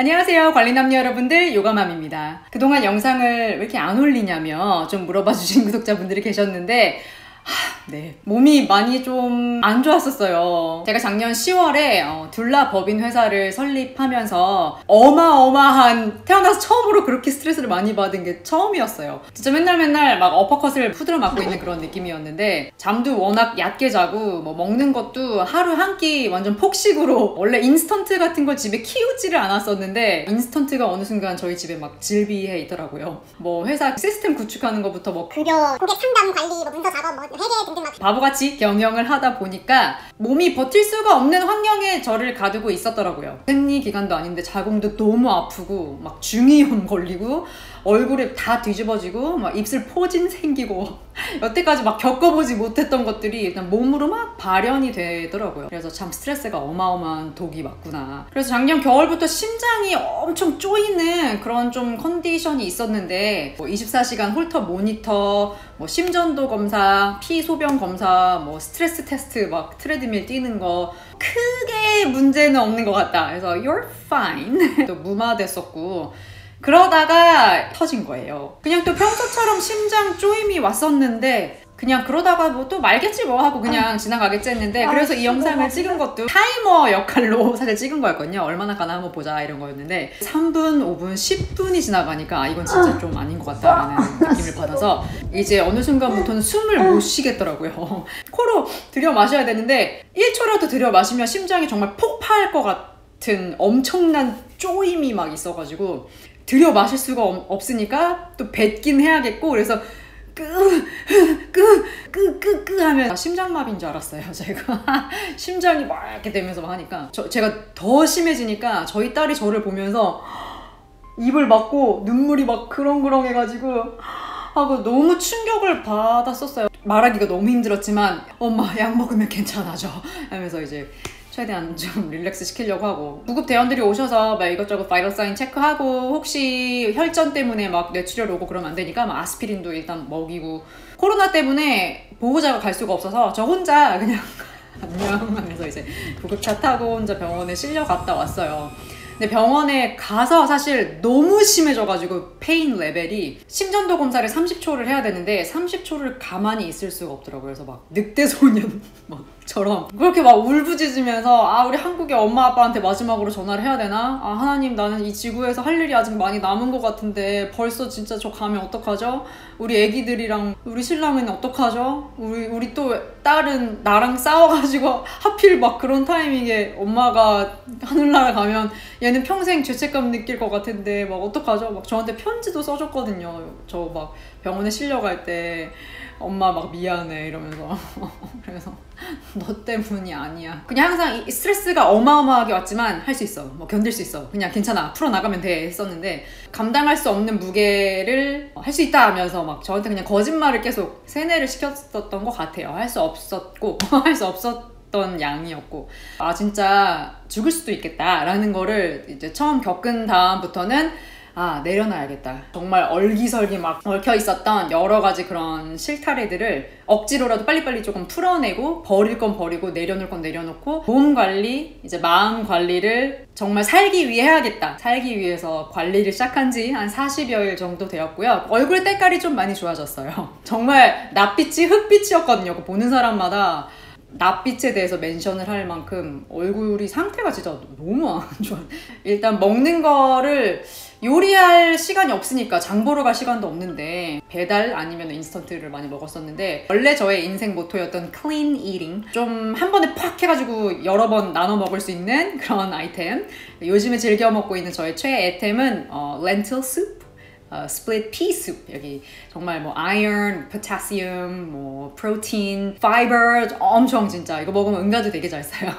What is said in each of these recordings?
안녕하세요 관리남녀 여러분들, 요가맘입니다. 그동안 영상을 왜 이렇게 안 올리냐며 좀 물어봐 주신 구독자분들이 계셨는데 네, 몸이 많이 좀 안 좋았었어요. 제가 작년 10월에 둘라 법인 회사를 설립하면서 어마어마한, 태어나서 처음으로 그렇게 스트레스를 많이 받은 게 처음이었어요. 진짜 맨날 막 어퍼컷을 후드려 맞고 있는 그런 느낌이었는데, 잠도 워낙 얕게 자고 뭐 먹는 것도 하루 한 끼 완전 폭식으로, 원래 인스턴트 같은 걸 집에 키우지를 않았었는데 인스턴트가 어느 순간 저희 집에 막 질비해 있더라고요. 뭐 회사 시스템 구축하는 것부터 뭐 급여, 고객 상담 관리, 뭐 문서 작업, 뭐 회계 등등 막 바보같이 경영을 하다 보니까 몸이 버틸 수가 없는 환경에 저를 가두고 있었더라고요. 생리 기간도 아닌데 자궁도 너무 아프고 막 중이염 걸리고 얼굴이 다 뒤집어지고 막 입술 포진 생기고 여태까지 막 겪어보지 못했던 것들이 일단 몸으로 막 발현이 되더라고요. 그래서 참 스트레스가 어마어마한 독이 맞구나. 그래서 작년 겨울부터 심장이 엄청 쪼이는 그런 좀 컨디션이 있었는데, 뭐 24시간 홀터 모니터, 뭐 심전도 검사, 피 소변 검사, 뭐 스트레스 테스트, 막 트레드밀 뛰는 거 크게 문제는 없는 것 같다. 그래서 you're fine. 또 무마됐었고, 그러다가 터진 거예요. 그냥 또 평소처럼 심장 쪼임이 왔었는데 그냥 그러다가 뭐 또 말겠지 뭐 하고 그냥 지나가겠지 했는데, 그래서 이 영상을 찍은 것도 타이머 역할로 사실 찍은 거였거든요. 얼마나 가나 한번 보자 이런 거였는데 3분, 5분, 10분이 지나가니까 이건 진짜 좀 아닌 것 같다라는 느낌을 받아서 이제 어느 순간부터는 숨을 못 쉬겠더라고요. 코로 들여 마셔야 되는데 1초라도 들여 마시면 심장이 정말 폭파할 것 같은 엄청난 쪼임이 막 있어가지고 들여 마실 수가 없으니까 또 뱉긴 해야겠고, 그래서 하면 심장마비인 줄 알았어요. 제가 심장이 막 이렇게 되면서 막 하니까 제가 더 심해지니까 저희 딸이 저를 보면서 입을 막고 눈물이 막 그렁그렁 해가지고 하고 너무 충격을 받았었어요. 말하기가 너무 힘들었지만 엄마 약 먹으면 괜찮아져 하면서 이제 최대한 좀 릴렉스 시키려고 하고, 구급 대원들이 오셔서 막 이것저것 바이럴 사인 체크하고 혹시 혈전 때문에 막 뇌출혈 오고 그러면 안 되니까 막 아스피린도 일단 먹이고, 코로나 때문에 보호자가 갈 수가 없어서 저 혼자 그냥 안녕 하면서 이제 구급차 타고 혼자 병원에 실려 갔다 왔어요. 근데 병원에 가서 사실 너무 심해져가지고 페인 레벨이, 심전도 검사를 30초를 해야 되는데 30초를 가만히 있을 수가 없더라고요. 그래서 막 늑대소년 막처럼 그렇게 막 울부짖으면서 아, 우리 한국의 엄마 아빠한테 마지막으로 전화를 해야 되나? 아, 하나님, 나는 이 지구에서 할 일이 아직 많이 남은 것 같은데 벌써 진짜 저 가면 어떡하죠? 우리 애기들이랑 우리 신랑은 어떡하죠? 우리 또 딸은 나랑 싸워가지고 하필 막 그런 타이밍에 엄마가 하늘나라 가면 얘는 평생 죄책감 느낄 것 같은데 막 어떡하죠? 막 저한테 편지도 써줬거든요. 저 막 병원에 실려갈 때 엄마 막 미안해 이러면서 그래서 너 때문이 아니야. 그냥 항상 이 스트레스가 어마어마하게 왔지만 할 수 있어, 뭐 견딜 수 있어, 그냥 괜찮아, 풀어나가면 돼 했었는데, 감당할 수 없는 무게를 할 수 있다 하면서 막 저한테 그냥 거짓말을 계속 세뇌를 시켰었던 것 같아요. 할 수 없었고 할 수 없었던 양이었고, 아 진짜 죽을 수도 있겠다 라는 거를 이제 처음 겪은 다음부터는 아, 내려놔야겠다. 정말 얼기설기 막 얽혀 있었던 여러 가지 그런 실타래들을 억지로라도 빨리빨리 조금 풀어내고, 버릴 건 버리고 내려놓을 건 내려놓고, 몸 관리, 이제 마음 관리를 정말 살기 위해 해야겠다. 살기 위해서 관리를 시작한 지 한 40여일 정도 되었고요. 얼굴 때깔이 좀 많이 좋아졌어요. 정말 낯빛이 흑빛이었거든요. 보는 사람마다 낯빛에 대해서 멘션을 할 만큼 얼굴이 상태가 진짜 너무 안 좋아요. 일단 먹는 거를 요리할 시간이 없으니까 장 보러 갈 시간도 없는데 배달 아니면 인스턴트를 많이 먹었었는데, 원래 저의 인생 모토였던 clean eating, 좀 한 번에 팍 해가지고 여러 번 나눠 먹을 수 있는 그런 아이템, 요즘에 즐겨 먹고 있는 저의 최애 애템은 lentil soup, split pea soup. 여기 정말 뭐 iron, potassium, 뭐 protein, fiber 엄청 진짜 이거 먹으면 응가도 되게 잘 써요.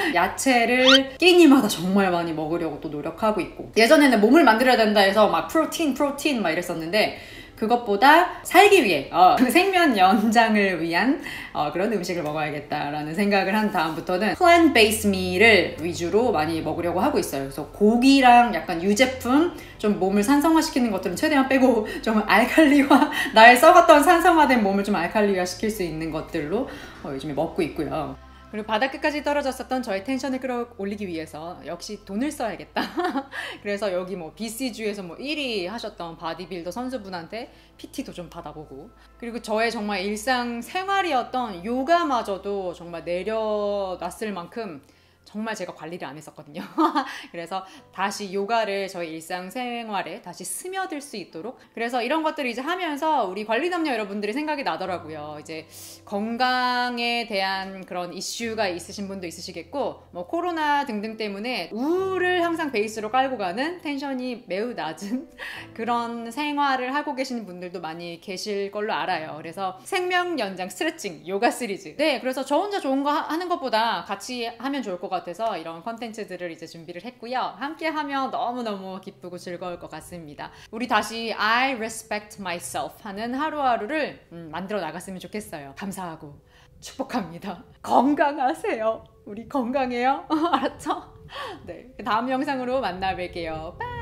야채를 끼니마다 정말 많이 먹으려고 또 노력하고 있고, 예전에는 몸을 만들어야 된다 해서 막 프로틴 막 이랬었는데 그것보다 살기 위해 생명 연장을 위한 그런 음식을 먹어야겠다라는 생각을 한 다음부터는 plant-based meal을 위주로 많이 먹으려고 하고 있어요. 그래서 고기랑 약간 유제품, 좀 몸을 산성화시키는 것들은 최대한 빼고 좀 알칼리화, 나의 썩었던 산성화된 몸을 좀 알칼리화 시킬 수 있는 것들로 요즘에 먹고 있고요. 그리고 바닥끝까지 떨어졌었던 저의 텐션을 끌어올리기 위해서 역시 돈을 써야겠다. 그래서 여기 뭐 BC주에서 뭐 1위 하셨던 바디빌더 선수분한테 PT도 좀 받아보고, 그리고 저의 정말 일상 생활이었던 요가마저도 정말 내려놨을 만큼 정말 제가 관리를 안 했었거든요. 그래서 다시 요가를 저희 일상생활에 다시 스며들 수 있도록, 그래서 이런 것들을 이제 하면서 우리 관리남녀 여러분들이 생각이 나더라고요. 이제 건강에 대한 그런 이슈가 있으신 분도 있으시겠고, 뭐 코로나 등등 때문에 우울을 항상 베이스로 깔고 가는 텐션이 매우 낮은 그런 생활을 하고 계시는 분들도 많이 계실 걸로 알아요. 그래서 생명 연장 스트레칭 요가 시리즈, 네, 그래서 저 혼자 좋은 거 하는 것보다 같이 하면 좋을 것 같아서 이런 컨텐츠들을 이제 준비를 했고요. 함께 하면 너무너무 기쁘고 즐거울 것 같습니다. 우리 다시 I respect myself 하는 하루하루를 만들어 나갔으면 좋겠어요. 감사하고 축복합니다. 건강하세요. 우리 건강해요. 알았죠? 네, 다음 영상으로 만나 뵐게요. 바이.